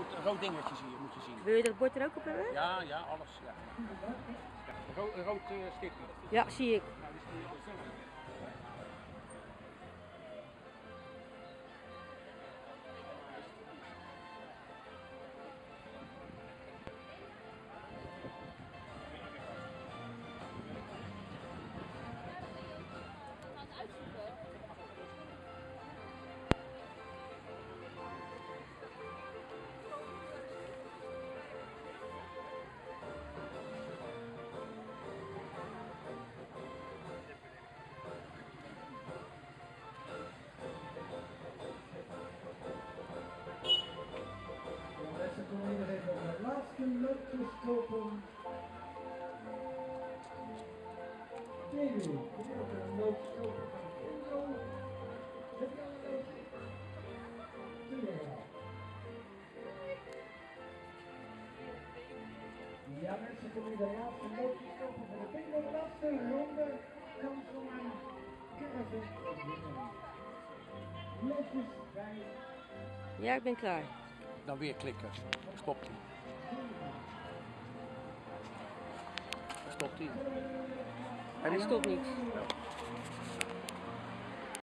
rood dingetje zie je, moet je zien. Wil je dat bord er ook op hebben? Ja, ja, alles. Ja. Een rood stipje. Ja, zie ik. Nou, die zie je op film. De laatste loodjes kopen. Tweede, je wilt een loodje kopen van Ingo. Heb je al een loodje? Ja mensen, kunnen we de laatste loodjes kopen voor de bingo. De laatste ronde kan zomaar caravan winnen. Loodjes bij. Ja, ik ben klaar. Dan weer klikken. Stopt hij. Stopt hij. Hij stopt niet.